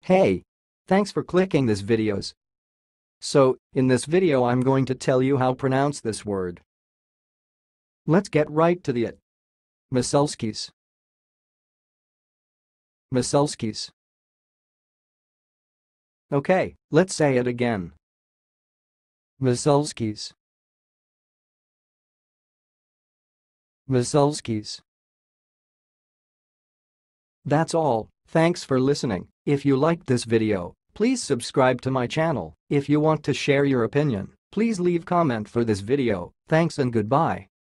Hey! Thanks for clicking this videos. So, in this video I'm going to tell you how to pronounce this word. Let's get right to it. Moszulski'S. Moszulski'S. Okay, let's say it again. Moszulski'S. Moszulski'S. That's all. Thanks for listening. If you liked this video, please subscribe to my channel. If you want to share your opinion, please leave comment for this video. Thanks and goodbye.